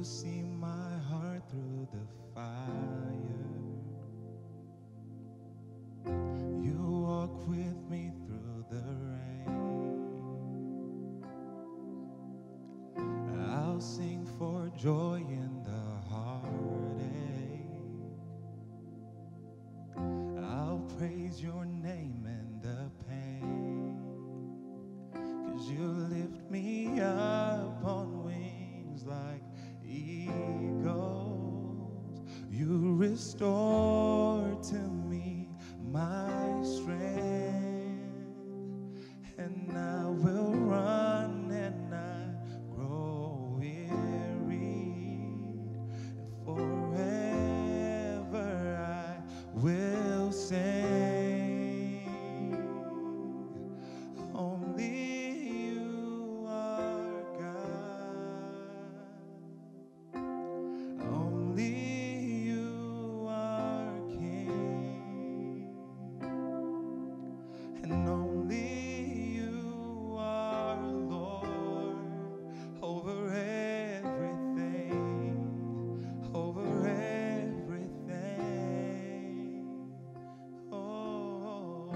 You see my heart through the fire. You walk with me through the rain. I'll sing for joy in the heartache. I'll praise your name in the pain. 'Cause you lift me up on wings like eagles. You restore to me my strength, and I will run and not grow weary, and forever I will sing. Only you are God. Only you are King. And only you are Lord over everything, over everything. Oh,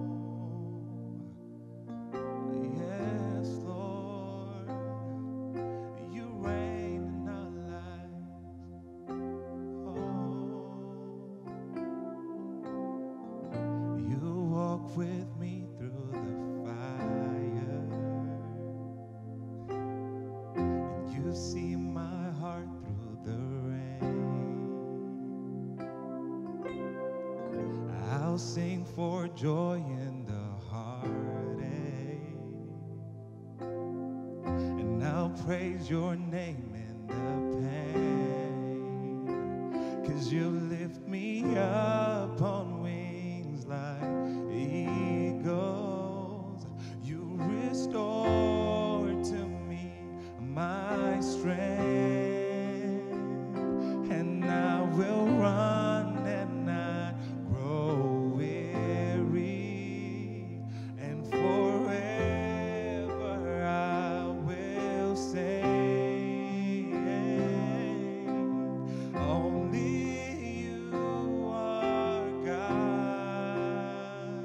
yes, Lord, you reign in our lives. Oh, you walk with me through the fire, and you see my heart through the rain. I'll sing for joy in the heartache, and I'll praise your name in the pain. 'Cause you lift me up on wings like eagles. You restore to me my strength, and I will run and not grow weary, and forever I will sing. Only you are God.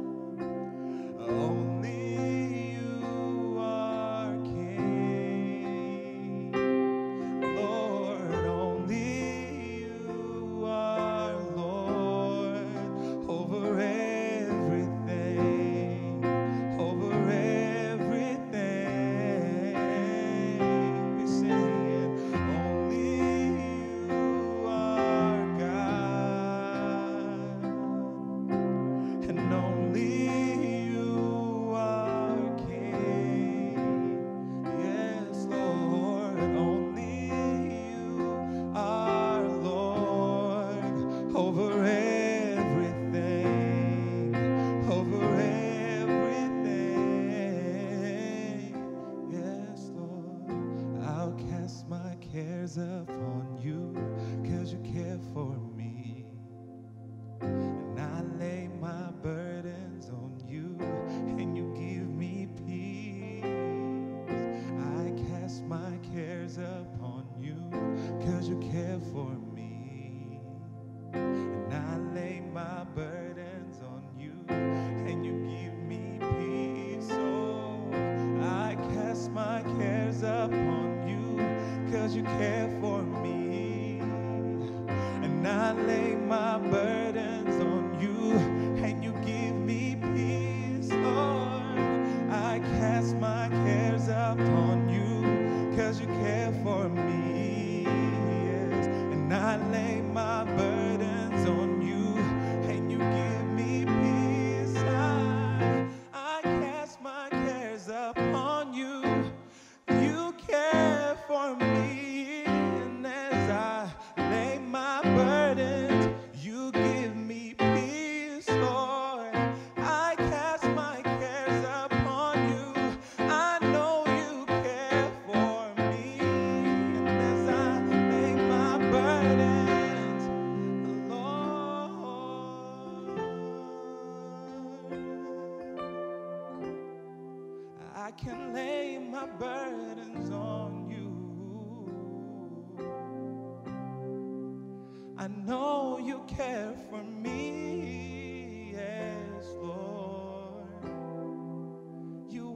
Only you are King. Lord, only you are Lord over everything, over everything. We sing, only you are God, and only you are King. Yes, Lord, only you are Lord over everything, over everything. Yes, Lord, I'll cast my cares upon you, 'cause you care for me. And I lay my burdens on you, and you give me peace. I cast my cares upon you, 'cause you care for me. And I lay my burdens on you, and you give me peace. Oh, I cast my cares upon you, 'cause you care for me. And I lay my burdens on you, and you give me peace. Lord, I cast my cares upon you, 'cause you care for me. Yes. And I lay my burdens on you, and you give me peace. I cast my cares upon you. You care for me. And as I lay my burdens, you give me peace, Lord. I cast my cares upon you. I know you care for me. And as I lay my burdens, Lord, I can lay my burdens on you.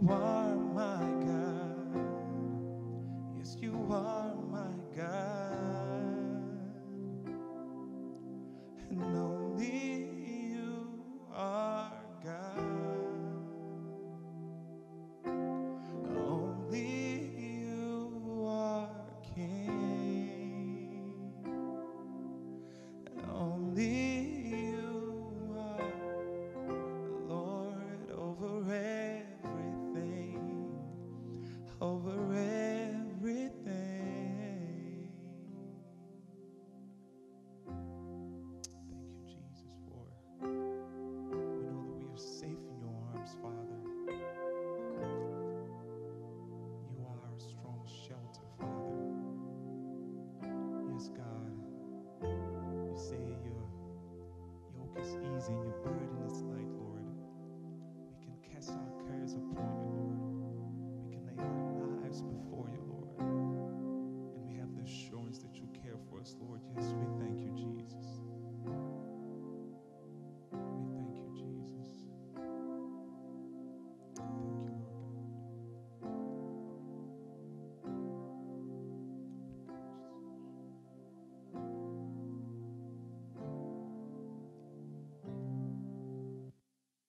are my God. Yes, you are my God. And only you are God. Only you are King. Only you are Lord over everything, over everything. Thank you, Jesus, for we know that we are safe in your arms, Father. You are our strong shelter, Father. Yes, God. You say your yoke is easy and your